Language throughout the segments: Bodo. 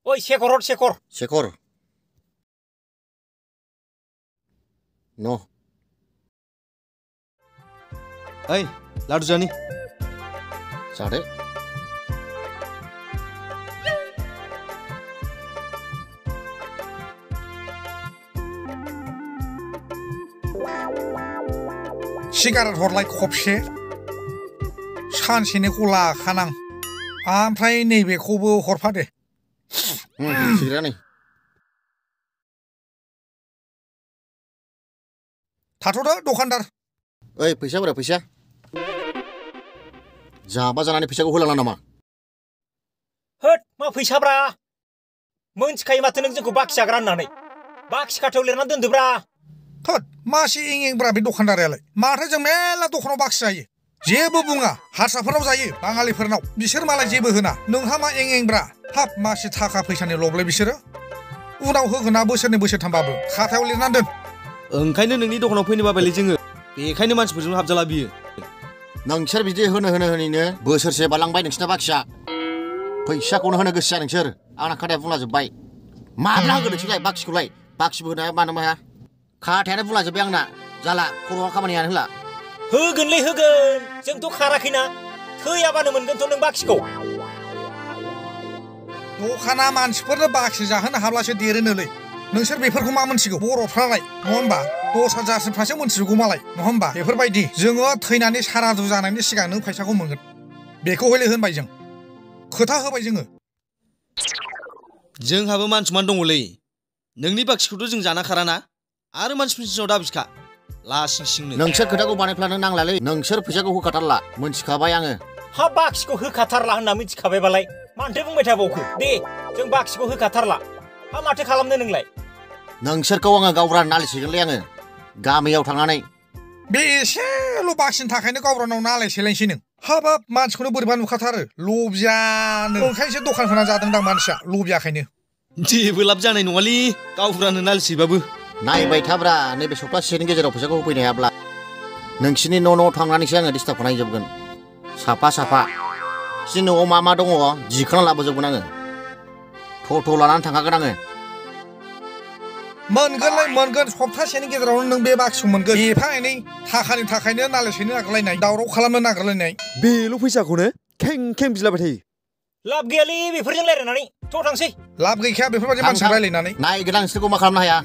ओइ शेखर हर शेखर शेखर न ओइ लाडु जानि जादो सिगारेट हरलाय खबसे सानसेनिखौ लाखानां ओमफ्राय नैबेखौबो हरफादे सिगारेट नै थाथ'दो दखानदार ओइ फैसा फैसा जाबा जानानै फैसाखौ होलांला नामा होद मा फैसाब्रा मोनथिखायो माथो नों जोंखौ बाखि जाग्रा होननानै बाखि खाथायाव लिरनानै दोनदोब्रा थोद मासे एंब्रा बे दखानदारालाय माथो जों मेला दखानाव बाखि जायो जेबो बुङा हारसाफोरनाव जायो बाङालिफोरनाव बिसोर मालाय जेबो होना नोंहा मा एंब्रा हाब मासे थाखा फैसानि लबलाय बिसोरो उनाव होगोना बोसोरनै बोसोरथामबाबो खाथायाव लिरनानै दोन ओंखायनो नोंनि दखानाव फैनो बाबायलै जोङो बेखायनो मानसिफोरजों हाबजाला बियो नोंसोर बिदि होनैनो बोसोरसे बारलांबाय नोंसिना बाखिया फैसाखौनो होनो गोसो जाया नोंसोर आंना खाथाया बुंलाजोब्बाय माब्ला होगोन नोंसोरलाय बाखिबो होनो हाया मानो हाया खाथायानो बुंलाजोब्बाय आंना जाला खर'आ खामानियानो होला होगोनलै होगोन जोंथ' खाराखैना थैयाबानो मोनगोनथ' नों बाखिखौ दखाना मानसिफोरनो बाखि जाहोनो हाब्लासो देरोनोलै नोंसोर बेफोरखौ मा मोनथिगौ बर'फ्रालाय नङा होमबा दस्रा जाथिफ्रासो मोनथिगौ मालाय नङा होमबा बेफोरबायदि जोङो थैनानै सारादु जानायनि सिगां नों फैसाखौ मोनगोन बेखौ हले होनबाय जों खोथा होबाय जोङो जोंहाबो मान सनमान दङलै नोंनि बाखिखौथ' जों जाना खाराना आरो मानसिफोरनि सिगाङाव दाबिखा लासिं सिंनो नोंसोर खोथाखौ बानायफ्लानो नांलालै नोंसोर फैसाखौ होखाथारला मोनथिखाबाय आङो हा बाखिखौ होखाथारला होनना मिथिखाबायबालाय मानोथो बुंबाय थाबावखो दे जों बाखिखौ होखाथारला हा माथो खालामनो नोंलाय नोंसोरखौ आङो गावब्रा नालिसिगोनलै आङो गामियाव थांनानै बे एसेल' बाखिनि थाखायनो गावब्रानाव नालायसेलायनोसै नों हाबाब मानसिखौनो बोरैबा नुखाथारो लबियानो ओंखायनोसो दखान होना जादोंदां मानसिया लबियाखायनो जेबो लाब जानाय नङालै गावबुरानो नालिसैबाबो नायबाय थाब्रा नैबे सप्तासेनि गेजेराव फैसाखौ होफैनो हायाब्ला नोंसिनि न' थांनानैसो आङो डिस्टार्ब खालामजोबगोन साफा बिसिनि न'आव मा दङ दिखांना लाबोजोबगोन आङो टट' लानानै थांखागोन आङो मोनगोन सप्तासेनि गेजेरावनो नों बे बाखिखौ मोनगोन एफा एनै थाखानि थाखायनो नालिसैनो नागारलायनाय दावराव खालामनो नागारलायनाय बेल' फैसाखौनो खें बिलाबाय थायो लाब गैयालै बेफोरजों रायलायनानै थ' थांसै लाब गैखाया बेफोरबायदि मानसिजों रायलायनानै नायगोन आं नोंसोरखौ मा खालामनो हाया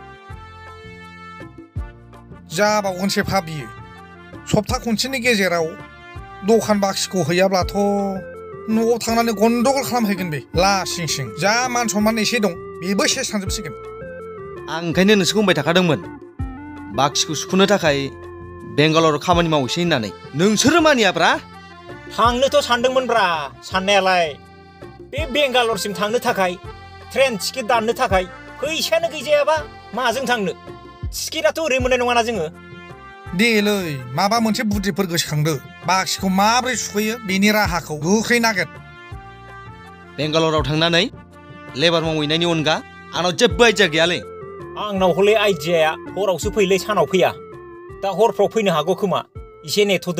जाबावगोनसो फा बियो सप्ता खनसेनि गेजेराव दखान बाखिखौ हैयाब्लाथ' न'आव थांनानै गन्डगल खालामहैगोन बे लासिं सिं जा मान सनमान एसे दं बेबो सेस थांजोबसिगोन आं ओंखायनो नोंसोरखौ बुंबाय थाखादोंमोन बाखिखौ सुख'नो थाखाय बेंगालराव खामानि मावहैसै होननानै नोंसोरो मानियाब्रा थांनोथ' सानदोंमोनब्रा साननायालाय बे बेंगालरसिम थांनो थाखाय ट्रेन टिकेट दाननो थाखाय फैसायानो गैजायाबा माजों थांनो टिकेटआथ' ओरै मोननाय नङाना जोङो देलै माबा मोनसे बुद्धिफोर गोसोखांदो बाखिखौ माबोरै सुख'यो बेनि राहाखौ गोख्रै नागिर बेंगालराव थांनानै लेबार मावहैनायनि अनगा आंनाव जेबो आइडिया गैयालै आंनाव हले आइडियाया हरावसो फैलै सानाव फैया दा हरफ्राव फैनो हागौ खोमा एसे नेथ'दो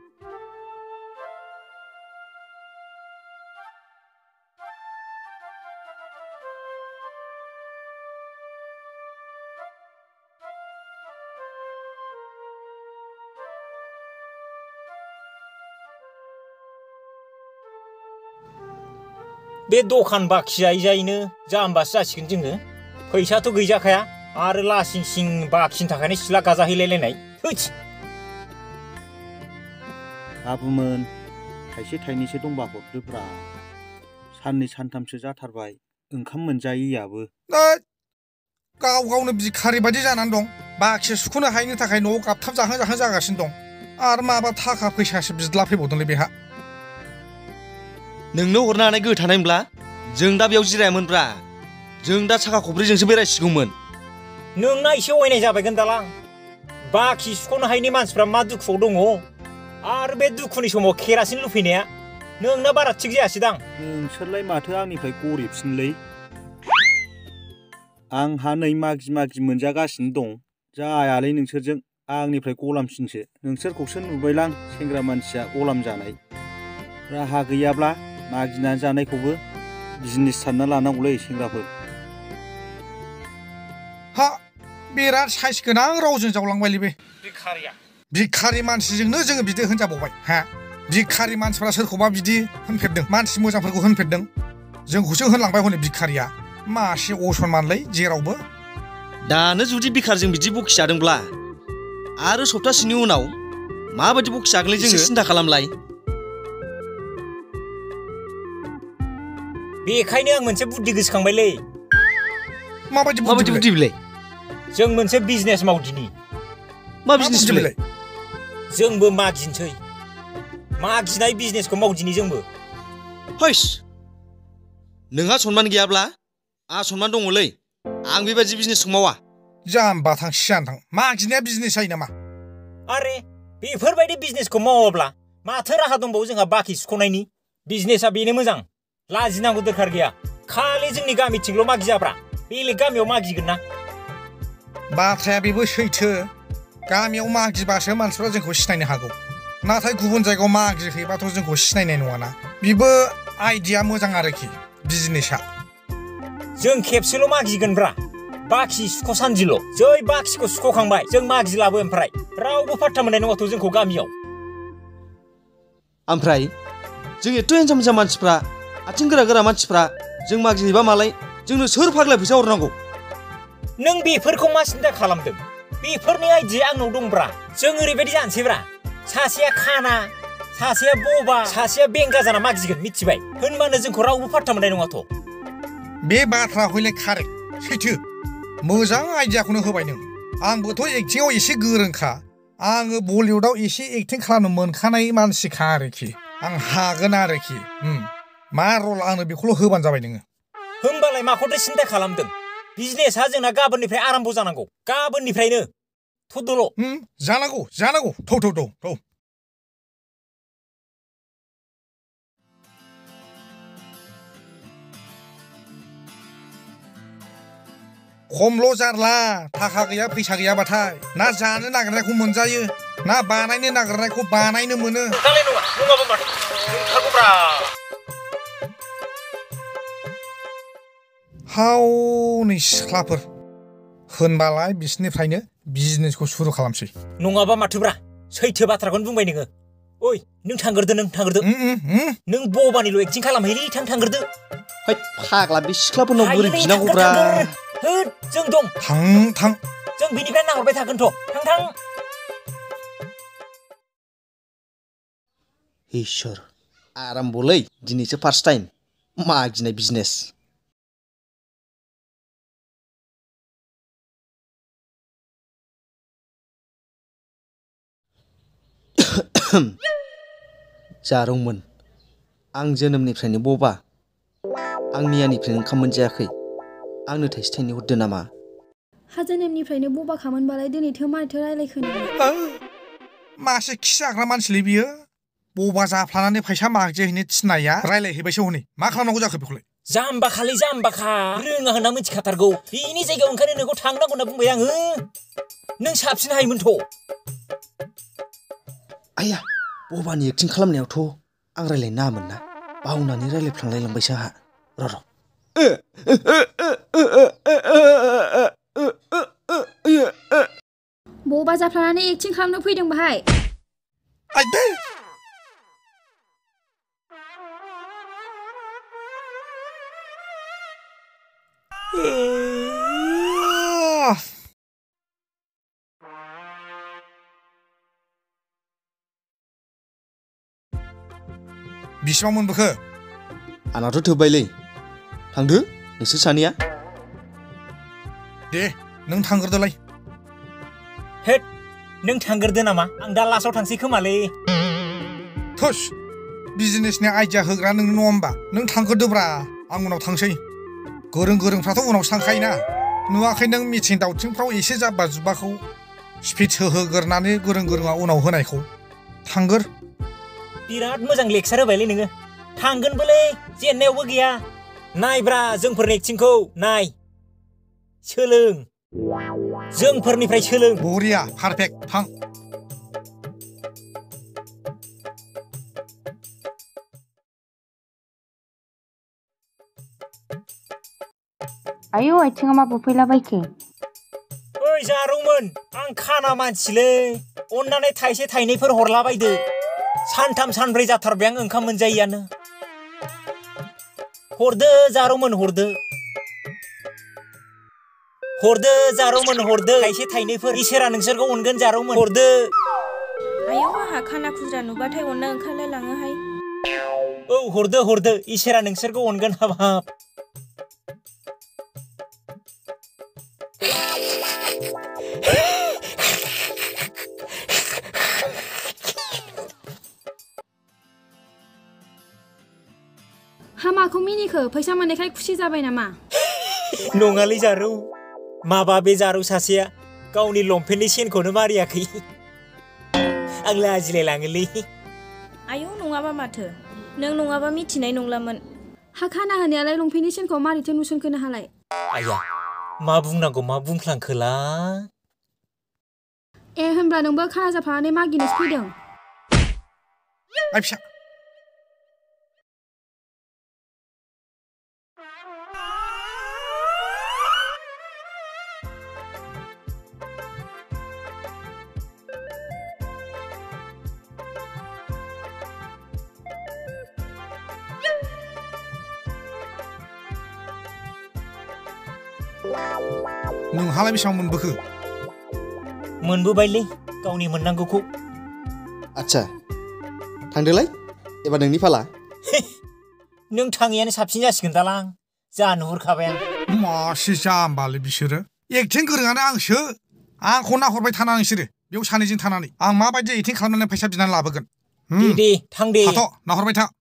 बे दखान बाखि जायैनो जाम्बासो जासिगोन जोङो फैसाथ' गैजाखाया आरो लासिं सिं बाखिनि थाखायनो सिला गाजाहैलायलायनाय थोस आबुमोन थाइसे थाइनैसो दंबा हरदोब्रा साननै सानथामसो जाथारबाय ओंखाम मोनजायैयाबो गावनो भिखारि बायदि जानानै दं बाखि सुख'नो हायैनि थाखाय न'आव गाबथाब जाहां जागासिनो दं आरो माबा थाखा फैसासो बिदला फैबावदोंलै बेहा नोंनो हरनो हानाय गोहो थानायमोनब्ला जों दा बेयाव जिरायामोनब्रा जों दा साखा खब्रैजोंसो बेरायसिगौमोन नोंना एसे अयनाय जाबायगोन दालां बाखि सुख'नो हायैनि मानसिफ्रा मा दुखुआव दङ आरो बे दुखुनि समाव केरासिन लुफैनाया नोंना बारा थिग जायासैदां नोंसोरलाय माथो आंनिफ्राय गरिबसिनलै आंहा नै मागि मोनजागासिनो दं जायालै नोंसोरजों आंनिफ्राय गलामसिनसो नोंसोरखौसो नुबायलां सेंग्रा मानसिया गलाम जानाय राहा गैयाब्ला मागिनानै जानायखौबो बिजनेस सानना लानांगौलै सेंग्राफोर हा बिराद साइस गोनां रावजों जावलांबायलै बे भिखारिया भिखारि मानसिजोंनो जोङो बिदि होनजाबावबाय हा भिखारि मानसिफ्रा सोरखौबा बिदि होनफेरदों मानसि मोजांफोरखौ होनफेरदों जोंखौसो होनलांबाय हनै भिखारिया मासे असनमानलै जेरावबो दानो जुदि बिखारजों बिदि बखिजादोंब्ला आरो सप्तासेनि उनाव माबायदि बखिजागोनलै जोङो सिन्था खालामलाय बेखायनो आं मोनसे बुद्धि गोसोखांबायलै माबायदि बुद्धि बिलाय जों मोनसे बिजनेस मावदिनि मा बिजनेस बिलाय जोंबो मागिनोसै मागिनाय बिजनेसखौ मावदिनि जोंबो हैस नोंहा सनमान गैयाब्ला आंहा सनमान दङलै आं बेबायदि बिजनेसखौ मावा जाम्बा थां सियान थां मागिनाया बिजनेस जायो नामा आरे बेफोरबायदि बिजनेसखौ मावाब्ला माथो राहा दंबावो जोंहा बाखि सुख'नायनि बिजनेसा बेनो मोजां लाजिनांगौ दरखार गैया खालि जोंनि गामिथिंल' मागियाब्रा बेलेग गामियाव मागिगोन ना बाथ्राया बेबो सैथो गामियाव मागिबासो मानसिफ्रा जोंखौ सिनायनो हागौ नाथाय गुबुन जायगायाव मागिहैबाथ' जोंखौ सिनायनाय नङाना बेबो आइडिया मोजां आरोखि बिजनेसा जों खेबसेल' मागिगोनब्रा बाखि सुख'सान्दिल' जै बाखिखौ सुख'खांबाय जों मागिलाबो ओमफ्राय रावबो फात्ता मोननाय नङाथ' जोंखौ गामियाव ओमफ्राय जों एथ' हिनजाव हिनजाव मानसिफ्रा आथिं गोरा गोरा मानसिफ्रा जों मागिहैबा मालाय जोंनो सोर फाग्ला फैसा हरनांगौ नों बेफोरखौ मा सिन्था खालामदों बेफोरनि आइडिया आंनाव दंब्रा जों ओरैबायदि जानोसैब्रा सासेया खाना सासेया बबा सासेया बेंगा जाना मागिगोन मिथिबाय होनबानो जोंखौ रावबो फात्ता मोननाय नङाथ' बे बाथ्रा हयले कारेक्ट सैथो मोजां आइडियाखौनो होबाय नों आंबोथ' एक्टिंआव एसे गोरोंखा आङो बलिउडआव एसे एक्टिं खालामनो मोनखानाय मानसिखा आरोखि आं हागोन आरोखि मा रल आंनो बेखौल' होबानो जाबाय नोङो होमबालाय माखौथो सिन्था खालामदों बिजनेसा जोंना गाबोननिफ्राय आराम्भ जानांगौ गाबोननिफ्रायनो थ'दल' जानांगौ थौ खमल' जारला थाखा गैया फैसा गैयाबाथाय ना जानो नागिरनायखौ मोनजायो ना बानायनो नागिरनायखौ बानायनो मोनो हावनै सिख्लाफोर होनबालाय बिसोरनिफ्रायनो बिजनेसखौ सुरु खालामसै नङाबा माथोब्रा सैथो बाथ्राखौनो बुंबाय नोङो ओइ नों थांग्रोदो नों बबानिल' एक्टिं खालामहैलै थांग्रोदो है फाग्ला बे सिख्लाफोरनाव बोरै बिनांगौब्रा होद जों दं थां जों बिनिफ्राय नाहरबाय थागोनथ' थां इसोर आराम्बलै दिनैसो फार्स्ट टाइम मागिनाय बिजनेस जारौमोन आं जोनोमनिफ्रायनो बबा आं मियानिफ्रायनो ओंखाम मोनजायाखै आंनो थाइसे थाइनै हरदो नामा हा जोनोमनिफ्रायनो बबाखामोनबालाय दिनैथो मारैथो रायलायखो मासे खि जाग्रा मानसिलै बियो बबा जाफ्लानानै फैसा मागिहैनो थिननाया रायलायहैबायसो हनै मा खालामनांगौ जाखो बेखौलाय जाम्बाखा रोङा होनना मिथिखाथारगौ बेनि जायगायाव ओंखायनो नोंखौ थांनांगौ होनना बुंबाय आङो नों साबसिन हायोमोनथ' आया बबानि एक्टिं खालामनायावथ' आं रायलायनो नाङामोन ना बावनानै रायलायफ्लांलायलांबायसो आहा र' बबा जाफ्लानानै एक्टिं खालामनो फैदों बाहाय आइदै बिसिबां मोनबोखो आंनाथ' थोबायलै थांदो नोंसोर सानैया दे नों थांग्रोदोलाय हेद नों थांग्रोदो नामा आं दा लास्टआव थांसै खोमालै थुस बिजनेसनि आइडिया होग्रा नोंनो नङा होमबा नों थांग्रोदोब्रा आं उनाव थांसै गोरोंफ्राथ' उनावसो थांखायोना नुवाखै नों मिथिं दावथिंफ्राव एसे जाब्बा जुब्बाखौ स्पिड होहोगोरनानै गोरोङा उनाव होनायखौ थांगोर बिराद मोजां लेक्सार होबायलै नोङो थांगोनबोलै जेननायावबो गैया नायब्रा जोंफोरनि एक्टिंखौ नाय सोलों जोंफोरनिफ्राय सोलों बरिया पारफेक्ट थां आयौ आथिङा मा बुफैलाबायखो ओइ जारौमोन आं खाना मानसिलै अननानै थाइसे थाइनैफोर हरलाबायदो सानथाम सानब्रै जाथारबाय आं ओंखाम मोनजायैयानो हरदो जारौमोन हरदो जारौमोन हरदो थाइसे थाइनैफोर इसोरा नोंसोरखौ अनगोन जारौमोन हरदो आयौ आहा खाना खुज्रा नुबाथाय अननो ओंखारलायलाङोहाय औ हरदो इसोरा नोंसोरखौ अनगोन हाबाब हा माखौ मिनिखो फैसा मोननायखाय खुसि जाबाय नामा नङालै जारौ माबा बे जारौ सासेया गावनि लंपेन्टनि सेनखौनो मारियाखै आं लाजिलायलाङोलै आयौ नङाबा माथो नों नङाबा मिथिनाय नंलामोन हा खाना होनायालाय लंपेन्टनि सेनखौ मारैथो नुसनखोनो हालाय आया मा बुंनांगौ मा बुंफ्लांखोला होनब्ला नोंबो खाना जाफानानै मागिनोसो फैदों आइ फिसा नोंहालाय बेसेबां मोनबोखो मोनबोबायलै गावनि मोननांगौखौ आच्छा थांदोलाय एबार नोंनि फाला नों थाङैयानो साबसिन जासिगोन दालां जा नुहुरखाबाय आं मासे जाम्बालै बिसोरो एक्टिं गोरोङानो आंसो आंखौ नाहरबाय थाना नोंसोरो बेयाव सानैजों थानानै आं माबायदि एक्टिं खालामनानै फैसा बिनानै लाबोगोन दे थां दे थाथ' नाहरबाय था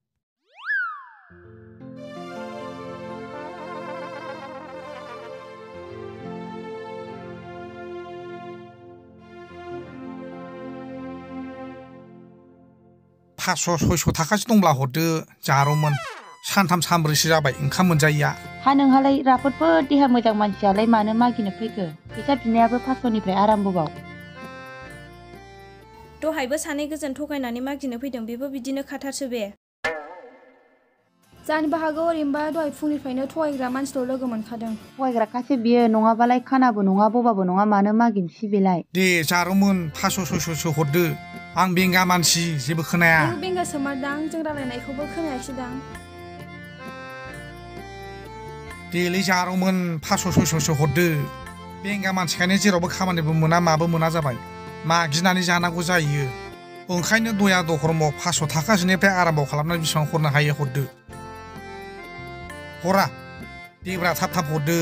पासस' सयस' थाखासो दंब्ला हरदो जारौमोन सानथाम सानब्रैसो जाबाय ओंखाम मोनजायैया हा नोंहालाय राफोदफोर देहा मोजां मानसियालाय मानो मागिनो फैखो फैसा बिनायाबो 500निफ्राय आराम्भबाव दहायबो सानै गोजोन थगायनानै मागिनो फैदों बेबो बिदिनो खाथारसो बे जानोबो हागौ ओरैनोबा दहाय फुंनिफ्रायनो थगायग्रा मानसिल' लोगो मोनखादों थगायग्राखासो बियो नङाबालाय खानाबो नङा बबाबो नङा मानो मागिनोसै बेलाय दे जारौमोन 500-600सो हरदो आं बेंगा मानसि जेबो खोनाया नों बेंगा सोमारदां जों रायलायनायखौबो खोनायाखैदां देलै जारौमोन 500-600सो हरदो बेंगा मानसिखायनो जेरावबो खामानिबो मोना माबो मोना जाबाय मागिनानै जानांगौ जायो ओंखायनो दया दखरम 500 थाखासोनिफ्राय आराम्भ खालामनानै बेसेबां हरनो हायो हरदो हरा देब्रा थाब थाब हरदो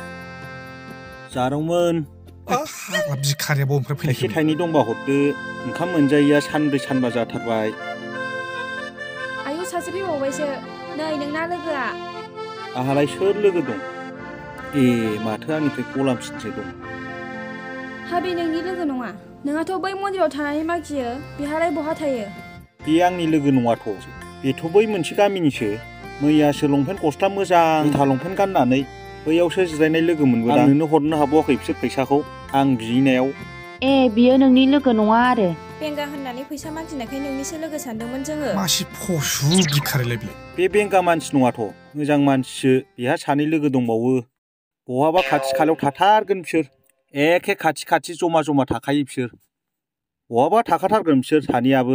जारौमोन फाग्ला भिखारिया बबेनिफ्राय थाइसे फैखो थाइनै दंबा हरदो ओंखाम मोनजायैया सानब्रै सानबा जाथारबाय आयौ सासे फैबावबायसो नै नोंना लोगोआ आहालाय सोर लोगो दं ए माथो आंनिफ्राय गलामसिनसो दं हा बे नोंनि लोगो नङा नोंहाथ' बै मन्दिराव थानानै मागियो बेहालाय बहा थायो बे आंनि लोगो नङाथ' बेथ' बै मोनसे गामिनिसो मैयासो लंपेन्ट गस्ला मोजां जुथा लंपेन्ट गाननानै बैयावसो जिरायनाय लोगो मोनबोदां आं नोंनो हरनो हाबावाखै बिसोर फैसाखौ आं बिनायाव ए बियो नोंनि लोगो नङा आरो बेंगा होननानै फैसा मागिनायखाय नोंनिसो लोगो सानदोंमोन जोङो मासि फसु भिखारिलाय बे बेंगा मानसि नङाथ' मोजां मानसिसो बेहा सानै लोगो दंबावो बहाबा खाथि खालायाव थाथारगोन बिसोर एखे खाथि खाथि जमा जमा थाखायो बिसोर बहाबा थाखाथारगोन बिसोर सानैयाबो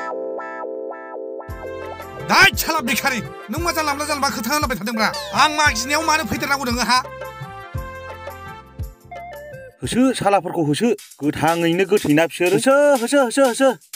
दाय साला भिखारि नों मा जानला जानला खोथा होनलाबाय थादोंब्रा आं मागिनायाव मानो फैदेरनांगौ नोङो हा होसो सालाफोरखौ होसो गोथाङैनो गोथैना बिसोर होसो